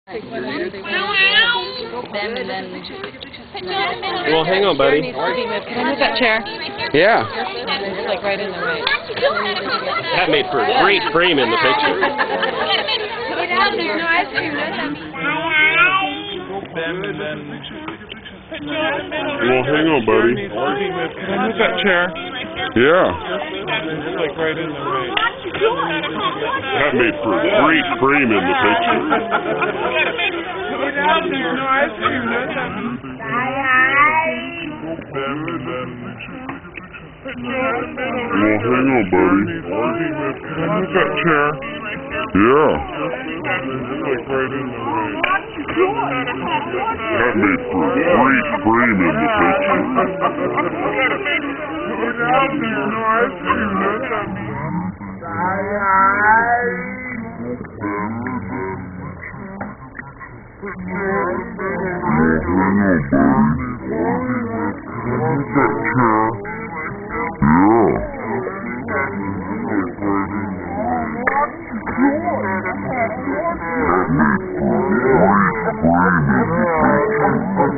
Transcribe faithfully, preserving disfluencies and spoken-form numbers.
Them and then. Well, hang on, buddy. Can I move that chair? Yeah. It's like right in the right. That made for a great frame in the picture. Well, hang on, buddy. Can I move that chair? Yeah. It's like right in the right. That made for a great frame in the picture. Well, hang on, buddy. Can I move that chair? Yeah. It's like right in the right. That made for a great frame in the picture. Yeah.